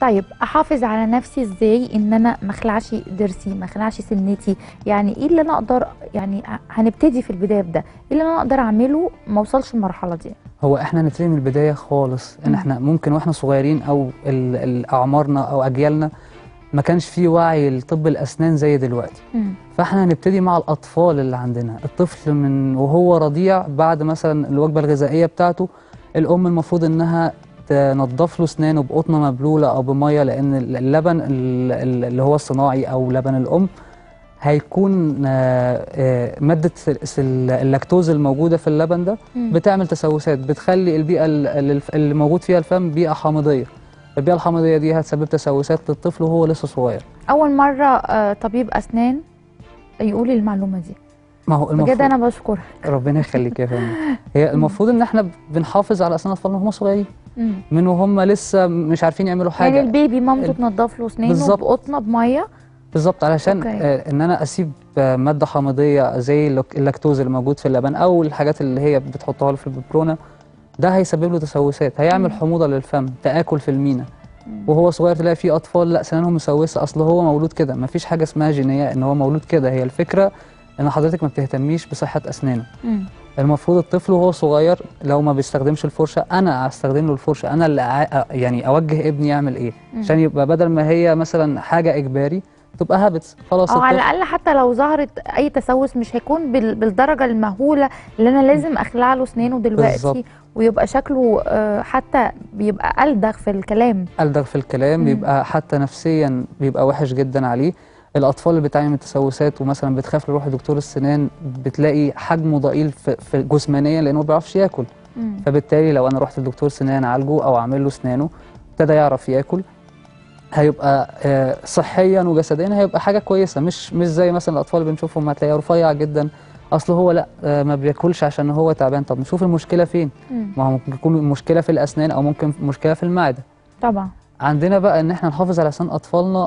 طيب احافظ على نفسي ازاي ان انا ما اخلعش ضرسي، ما اخلعش سنتي؟ يعني ايه اللي انا اقدر، يعني هنبتدي في البدايه بده، ايه اللي انا اقدر اعمله ما اوصلش المرحله دي؟ هو احنا نبتدي من البدايه خالص، ان احنا ممكن واحنا صغيرين او اعمارنا او اجيالنا ما كانش فيه وعي لطب الاسنان زي دلوقتي. فاحنا هنبتدي مع الاطفال اللي عندنا. الطفل من وهو رضيع بعد مثلا الوجبه الغذائيه بتاعته، الام المفروض انها تنضف له اسنانه بقطنه مبلوله او بميه، لان اللبن اللي هو الصناعي او لبن الام هيكون ماده اللاكتوز الموجوده في اللبن ده بتعمل تسوسات، بتخلي البيئه اللي موجود فيها الفم بيئه حامضيه. البيئه الحامضيه دي هتسبب تسوسات للطفل وهو لسه صغير. اول مره طبيب اسنان يقول لي المعلومه دي، ما هو المفروض بجد انا بشكرك. ربنا يخليك يا فندم. هي المفروض ان احنا بنحافظ على اسنان اطفالنا وهم صغيرين، من وهم لسه مش عارفين يعملوا حاجه. يعني البيبي مامته تنضف له اسنانه بقطنه بميه بالظبط، علشان ان انا اسيب ماده حامضيه زي اللاكتوز اللي موجود في اللبن او الحاجات اللي هي بتحطها له في الببرونه، ده هيسبب له تسوسات، هيعمل حموضه للفم، تآكل في المينا. وهو صغير تلاقي في اطفال لا سنانهم مسوسه، اصل هو مولود كده، مفيش حاجه اسمها جينيه ان هو مولود كده. هي الفكره ان حضرتك ما بتهتميش بصحه اسنانه. المفروض الطفل وهو صغير لو ما بيستخدمش الفرشه انا استخدم له الفرشه، انا اللي يعني اوجه ابني يعمل ايه، عشان يبقى بدل ما هي مثلا حاجه اجباري تبقى هابتس خلاص. على الاقل حتى لو ظهرت اي تسوس مش هيكون بالدرجه المهوله اللي انا لازم اخلع له اسنانه دلوقتي بالزبط. ويبقى شكله حتى بيبقى ألدغ في الكلام، بيبقى حتى نفسيا بيبقى وحش جدا عليه. الاطفال اللي بتعاني من التسوسات ومثلا بتخاف تروح لدكتور السنان، بتلاقي حجمه ضئيل في جسمانيا لانه ما بيعرفش ياكل. فبالتالي لو انا رحت لدكتور سنان اعالجه او اعمل له اسنانه ابتدى يعرف ياكل، هيبقى صحيا وجسديا هيبقى حاجه كويسه. مش زي مثلا الاطفال اللي بنشوفهم هتلاقيه رفيع جدا، اصل هو لا ما بياكلش عشان هو تعبان. طب نشوف المشكله فين. ما هو ممكن يكون مشكله في الاسنان او ممكن مشكله في المعده. طبعا عندنا بقى ان احنا نحافظ على اسنان اطفالنا.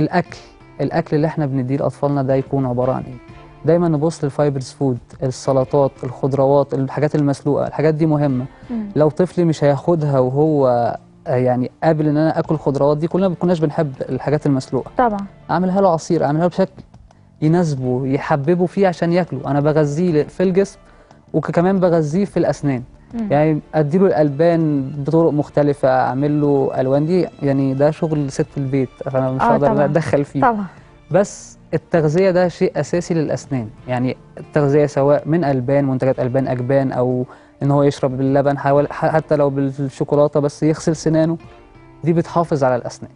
الاكل اللي احنا بنديه لاطفالنا ده يكون عباره عن ايه؟ دايما نبص للفايبرز فود، السلطات، الخضروات، الحاجات المسلوقه، الحاجات دي مهمه. لو طفلي مش هياخدها وهو يعني قابل ان انا اكل الخضروات دي، كلنا ما كناش بنحب الحاجات المسلوقه. طبعا اعملها له عصير، اعملها له بشكل يناسبه يحببه فيه عشان ياكله. انا بغذيه في الجسم وكمان بغذيه في الاسنان. يعني اديله الالبان بطرق مختلفه، اعمل له الوان دي، يعني ده شغل ست البيت فانا مش هقدر اتدخل فيه طبعا. بس التغذيه ده شيء اساسي للاسنان. يعني التغذيه سواء من البان، منتجات البان، اجبان، او ان هو يشرب اللبن حتى لو بالشوكولاته بس يغسل سنانه، دي بتحافظ على الاسنان.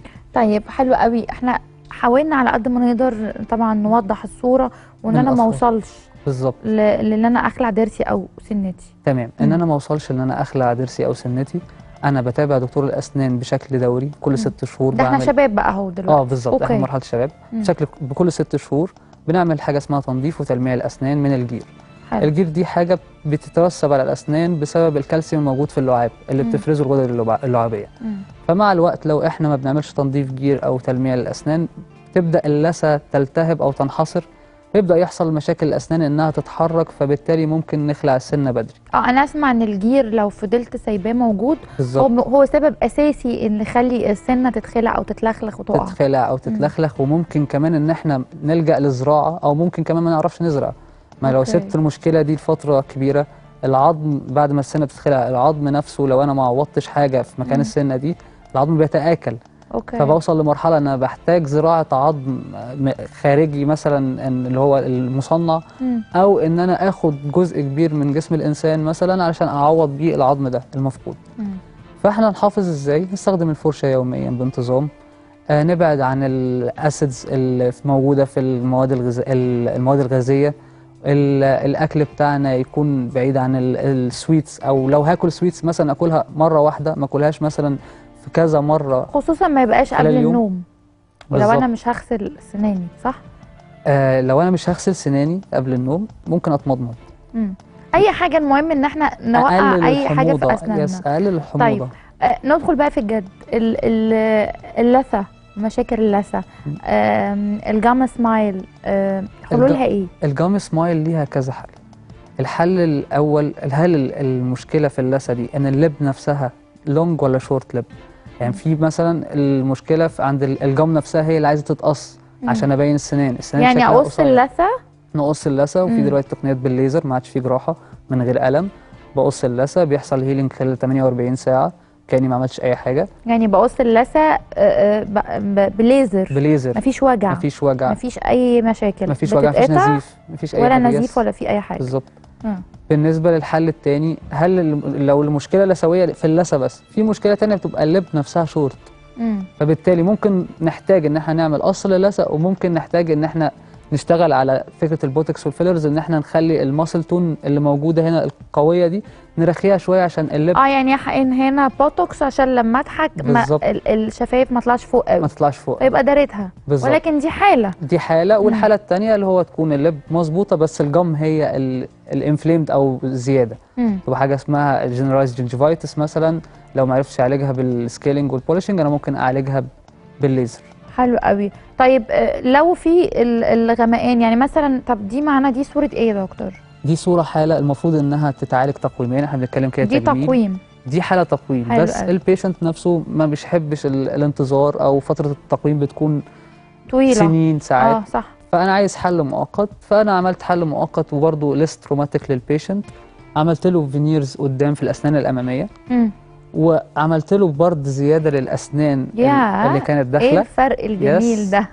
طيب حلو قوي. احنا حاولنا على قد ما نقدر طبعا نوضح الصوره وان انا ما اوصلش بالظبط لان انا اخلع ضرسي او سنتي. تمام. ان انا ما اوصلش ان انا اخلع ضرسي او سنتي. انا بتابع دكتور الاسنان بشكل دوري كل 6 شهور. ده احنا شباب بقى اهو دلوقتي. بالظبط، احنا مرحله الشباب. بكل 6 شهور بنعمل حاجه اسمها تنظيف وتلميع الاسنان من الجير. الجير دي حاجه بتترسب على الاسنان بسبب الكالسيوم الموجود في اللعاب اللي بتفرزه الغدد اللعابيه. فمع الوقت لو احنا ما بنعملش تنظيف جير او تلميع للاسنان تبدا اللثه تلتهب او تنحصر، يبدا يحصل مشاكل الاسنان انها تتحرك، فبالتالي ممكن نخلع السنه بدري. انا اسمع ان الجير لو فضلت سايباه موجود هو سبب اساسي ان يخلي السنه تتخلع او تتلخلخ وتقع. وممكن كمان ان احنا نلجا لزراعه، او ممكن كمان ما نعرفش نزرع. ما لو سبت المشكله دي لفتره كبيره، العظم بعد ما السنه بتتخلع العظم نفسه لو انا ما عوضتش حاجه في مكان السنه دي العظم بيتآكل. فبوصل لمرحله انا بحتاج زراعه عظم خارجي مثلا اللي هو المصنع، او ان انا اخد جزء كبير من جسم الانسان مثلا علشان اعوض بيه العظم ده المفقود. فاحنا نحافظ ازاي؟ نستخدم الفرشه يوميا بانتظام، نبعد عن الاسيدز اللي موجوده في المواد الغازيه. الاكل بتاعنا يكون بعيد عن السويتس، او لو هاكل سويتس مثلا اكلها مره واحده، ما اكلهاش مثلا في كذا مره، خصوصا ما يبقاش قبل النوم. لو انا مش هغسل سناني صح؟ لو انا مش هغسل سناني قبل النوم ممكن اتمضمض. اي حاجه، المهم ان احنا نوقع اي حاجه في اسناننا. اقلل الحموضه. طيب ندخل بقى في الجد. اللثه، مشاكل اللثه، الجام سمايل، حلولها ايه؟ الجام سمايل ليها كذا حل. الحل الاول، هل المشكله في اللثه دي ان اللب نفسها لونج ولا شورت لب؟ يعني في مثلا المشكله عند الجم نفسها هي اللي عايزه تتقص عشان ابين السنان يعني شكلها اقص قصير. اللثه، نقص اللثه، وفي دلوقتي تقنيات بالليزر، ما عادش في جراحه من غير الم. بقص اللثه، بيحصل هيلينج خلال 48 ساعه كاني ما عملتش اي حاجه. يعني بقص اللثه بليزر، بليزر، مفيش وجع، مفيش وجع، مفيش اي مشاكل، مفيش وجع، مفيش بتتقطع نزيف، مفيش اي ولا حاجه. نزيف ولا في اي حاجه. بالظبط. بالنسبه للحل الثاني، لو المشكله لثويه في اللثه بس، في مشكله ثانيه بتبقى اللب نفسها شورت، فبالتالي ممكن نحتاج ان احنا نعمل قص للثه، وممكن نحتاج ان احنا نشتغل على فكره البوتكس والفيلرز، ان احنا نخلي الماسل تون اللي موجوده هنا القويه دي نرخيها شويه عشان اللب يعني هنا بوتوكس عشان لما اضحك الشفايف ما تطلعش فوق قوي، ما تطلعش فوق، فيبقى دارتها. ولكن دي حاله والحاله الثانيه اللي هو تكون اللب مظبوطه بس الجم هي الانفليمد او زياده، تبقى حاجه اسمها جنرالايز جنجيفايتس مثلا. لو ما عرفتش اعالجها بالسكيلينج والبولشنج، انا ممكن اعالجها بالليزر. حلو قوي. طيب لو في الغمقان يعني مثلا، طب دي معانا دي صوره ايه يا دكتور؟ دي صوره حاله المفروض انها تتعالج تقويميا، احنا بنتكلم كده دي تجميل. تقويم، دي حاله تقويم بس البيشنت نفسه ما بيحبش الانتظار، او فتره التقويم بتكون طويله، سنين ساعات. صح. فانا عايز حل مؤقت، فانا عملت حل مؤقت وبرده ليست تروماتيك للبيشنت. عملت له فينيرز قدام في الاسنان الاماميه، وعملت له برد زياده للاسنان اللي كانت داخله. ايه الفرق الجميل ده؟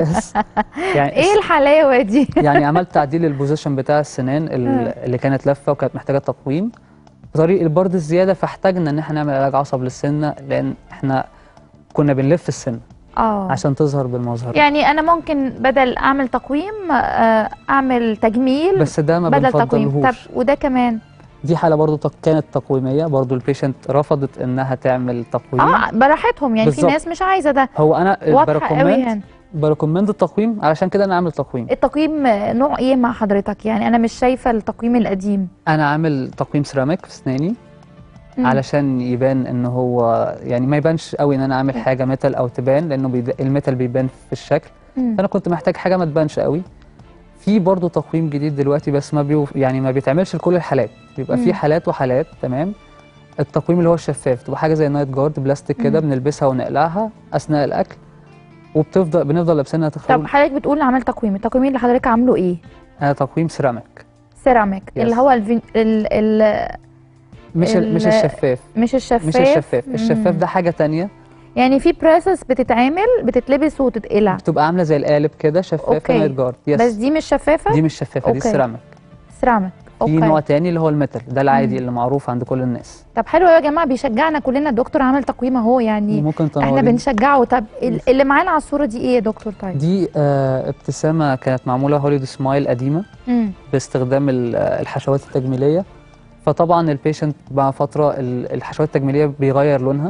يعني ايه الحلاوه دي؟ يعني عملت تعديل البوزيشن بتاع السنان اللي كانت لفه وكانت محتاجه تقويم بطريق البرد الزياده، فاحتاجنا ان احنا نعمل علاج عصب للسنه، لان احنا كنا بنلف السنه عشان تظهر بالمظهر. يعني انا ممكن بدل اعمل تقويم اعمل تجميل، بس ده ما بدل تقويم. بنفضلهوش. طب وده كمان دي حاله برضو كانت تقويميه، برضو البيشنت رفضت انها تعمل تقويم. براحتهم يعني. بالزبط. في ناس مش عايزه ده. هو انا واضحه بريكومند التقويم، علشان كده انا عامل تقويم. التقويم نوع ايه مع حضرتك؟ يعني انا مش شايفه التقويم القديم. انا عامل تقويم سيراميك في اسناني علشان يبان ان هو يعني ما يبانش قوي ان انا عامل حاجه ميتال او تبان، لانه الميتال بيبان في الشكل. فانا كنت محتاج حاجه ما تبانش قوي. في برضو تقويم جديد دلوقتي بس يعني ما بيتعملش لكل الحالات، بيبقى في حالات وحالات. تمام. التقويم اللي هو الشفاف، تبقى حاجه زي النايت جارد بلاستيك كده، بنلبسها ونقلعها اثناء الاكل، بنفضل لابسينها تخرج. طب حضرتك بتقول عمل تقويم، التقويم اللي حضرتك عامله ايه؟ تقويم سيراميك. اللي هو مش الشفاف. مش الشفاف. الشفاف ده حاجه تانية. يعني في بريسس بتتعمل بتتلبس وتتقلع، بتبقى عامله زي القالب كده، شفافه نايت جارد. بس دي مش شفافه. دي مش شفافه، دي السيراميك. في نوع تاني اللي هو الميتال، ده العادي اللي معروف عند كل الناس. طب حلو يا جماعه، بيشجعنا كلنا. الدكتور عمل تقويم اهو، يعني ممكن احنا بنشجعه. طب اللي معانا على الصوره دي ايه يا دكتور؟ طيب دي ابتسامه كانت معموله هوليود سمايل قديمه باستخدام الحشوات التجميليه. فطبعا البيشنت بعد فتره الحشوات التجميليه بيغير لونها.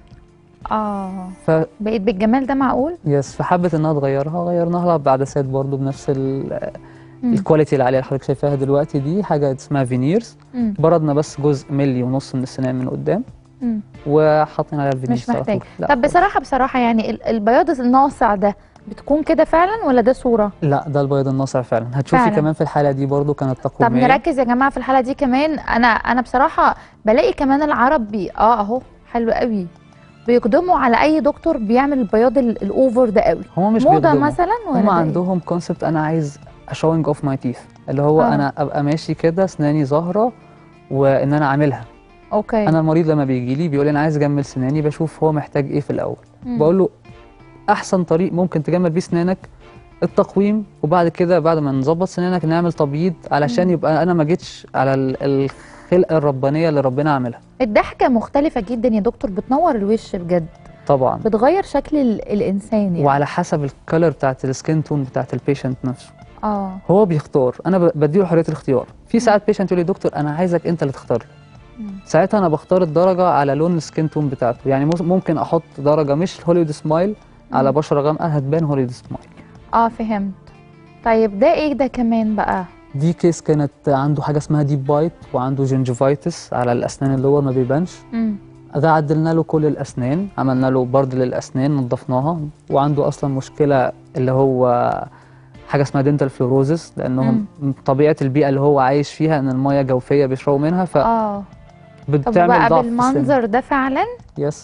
بقيت بالجمال ده، معقول؟ فحبت انها تغيرها، غيرنا لها بعدسات برضو بنفس الكواليتي اللي عليها اللي حضرتك شايفاها دلوقتي. دي حاجه اسمها فينيرز. بردنا بس جزء ملي ونص من السنان من قدام وحاطين عليها الفينيرز. مش محتاج. طب بصراحه يعني البياض الناصع ده بتكون كده فعلا ولا ده صوره؟ لا، ده البياض الناصع فعلا. هتشوفي كمان في الحاله دي برضو كانت تقويميه. طب نركز يا جماعه في الحاله دي كمان. انا بصراحه بلاقي كمان العرب اهو حلو قوي، بيقدموا على اي دكتور بيعمل البياض الاوفر ده قوي. هم مش موضه مثلا ولا هم عندهم كونسبت انا عايز اشوينج اوف ماي تيث، اللي هو انا ابقى ماشي كده اسناني ظاهره وان انا عاملها. انا المريض لما بيجي لي بيقول لي انا عايز اجمل سناني، بشوف هو محتاج ايه في الاول. بقول له احسن طريق ممكن تجمل بيه سنانك التقويم، وبعد كده بعد ما نظبط سنانك نعمل تبييض، علشان يبقى انا ما جيتش على الخلقه الربانيه اللي ربنا عاملها. الضحكه مختلفه جدا يا دكتور، بتنور الوش بجد طبعا، بتغير شكل الانسان يعني. وعلى حسب الكالر بتاعت السكين تون بتاعت البيشنت نفسه. هو بيختار، انا بديله حريه الاختيار. في ساعات بيشنت يقول لي دكتور انا عايزك انت اللي تختار لي. ساعتها انا بختار الدرجه على لون السكين تون بتاعته. يعني ممكن احط درجه مش هوليود سمايل على بشره غامقه هتبان هوليود سمايل. فهمت. طيب ده ايه ده كمان بقى؟ دي كيس كانت عنده حاجه اسمها ديب بايت وعنده جنجيفايتس على الاسنان اللور ما بيبانش. ده عدلنا له كل الاسنان، عملنا له برد للاسنان، نظفناها. وعنده اصلا مشكله اللي هو حاجه اسمها دنتال فلوروزس، لانهم طبيعه البيئه اللي هو عايش فيها ان الميه جوفيه بيشربوا منها. ف طب بقى ضعف بالمنظر ده فعلا؟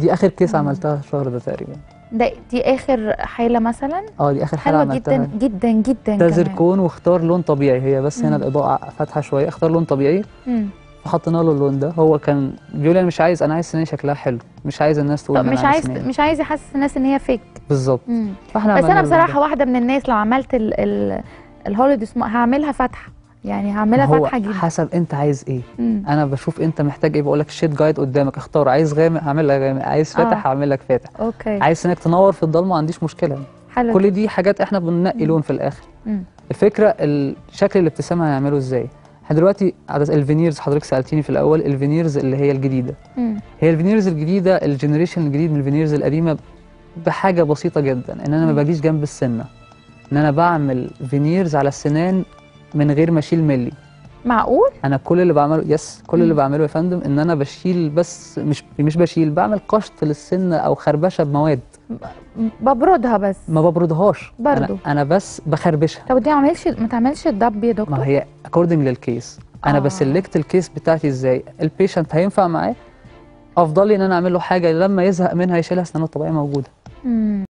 دي اخر كيس مم. عملتها الشهر ده تقريبا. دي اخر حاله مثلا؟ دي اخر حاله حلوه عملتها. جدا جدا جدا ده كمان. زركون، واختار لون طبيعي، هي بس هنا مم. الاضاءه فاتحه شويه، اختار لون طبيعي مم. فحطينا له اللون ده. هو كان بيقول لي انا مش عايز، انا عايز سناني شكلها حلو، مش عايز الناس تقول طب ان انا مش عامل عايز سنان. مش عايز يحسس الناس ان هي فيك. بالظبط. فاحنا بس عملنا انا اللون بصراحه ده. واحده من الناس لو عملت الهوليد سموك هعملها فاتحه، يعني ما هعملها هو فاتحه جدا. حسب انت عايز ايه. مم. انا بشوف انت محتاج ايه، بقول لك الشيت جايد قدامك، اختار. عايز غامق هعمل لك غامق، عايز فاتح هعمل لك فاتح، اوكي. عايز انك تنور في الضلمه ما عنديش مشكله. حلو كل جدا. دي حاجات احنا بننقي لون في الاخر. مم. الفكره شكل الابتسامه هنعمله ازاي. احنا دلوقتي الفينيرز، حضرتك سالتيني في الاول الفينيرز اللي هي الجديده. هي الفينيرز الجديده، الجنريشن الجديد من الفينيرز القديمه بحاجه بسيطه جدا، ان انا ما باجيش جنب السنه، ان انا بعمل فينيرز على السنان من غير ما اشيل ملي. معقول؟ انا كل اللي بعمله كل اللي بعمله يا فندم ان انا بشيل بس، مش بشيل، بعمل قشط للسنه او خربشه بمواد. ببردها بس ما ببردهاش برضو. انا بس بخربشها. طب دي ما تعملش الضب يا دكتور؟ ما هي اكوردنج للكيس. انا بسلكت الكيس بتاعتي ازاي، البيشنت هينفع معاه، افضل لي ان انا اعمل له حاجه لما يزهق منها يشيلها، اسنانه الطبيعيه موجوده.